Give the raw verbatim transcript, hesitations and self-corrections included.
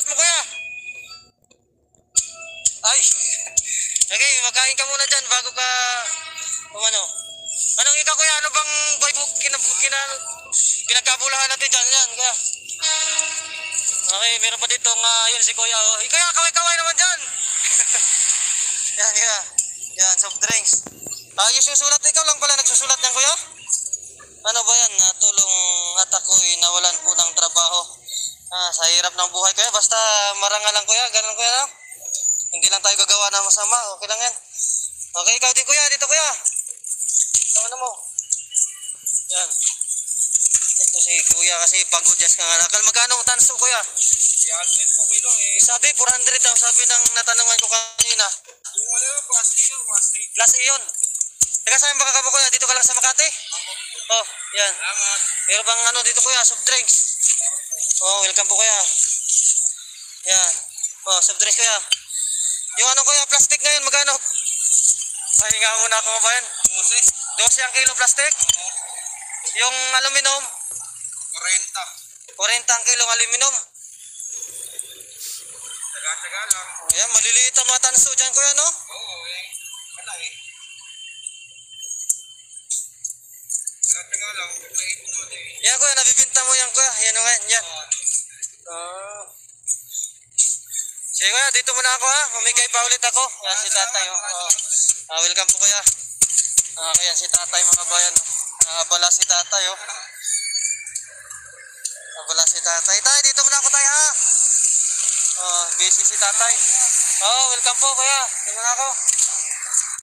mo kuya. Ay. Okay, magkain ka muna dyan bago ka um, ano. Anong ikaw kuya, ano bang Bible kina, kina, pinagkabulahan natin dyan yan kuya? Okay, meron pa dito nga uh, yun si kuya. Oh. Kuya, kaway-kaway naman dyan. Yan kuya. Yan, soft drinks. Ah, yung susulat, ikaw lang pala nagsusulat yan kuya? Ano ba yan? Uh, tulong at ako'y nawalan po ng trabaho. Ah, sa hirap ng buhay kuya, basta marangal lang kuya, ganun kuya no? Hindi lang tayo gagawa ng masama, okay lang yan. Okay, ikaw din kuya, dito kuya. Ito ano mo? Yan. Ito si kuya kasi pagod yes ka nga nakal. Magkano ang tanso kuya? three hundred po kilo eh. Sabi, four hundred daw, sabi ng natanungan ko kanina. Yung ano, class A yun, class A. Class A yun. Teka, saan ba ka po kuya? Dito ka lang sa Makati? Oh, yan. Salamat. Meron bang ano dito kuya, soft drinks? Oh, welcome po kuya. Yan. Oh, soft drinks kuya. Yung ano kuya, plastic ngayon, magkano? Ay, nga muna ako ba yan? Moses. twelve ang kilo plastic? Yung aluminum? forty. forty ang kilo aluminum? Taga-taga lang. Ayan, maliliit ang mga tanso dyan kuya, no? Oo eh. Wala eh. Taga-taga lang. Pagkain mo eh. Yan kuya, nabibinta mo yan kuya. Yan o nga, yan. Oo. Oh. Sige kuya, dito muna ako ha. Humigay pa ulit ako. Yan si tatay. Oh. Oh. Ah, welcome po kuya. Ah, yan si tatay mga bayan. Nakabala si tatay oh. Nakabala si tatay. Tay, dito muna ako tayo ha. Oh, busy si tatay. Oh, welcome po kuya. Dito muna ako.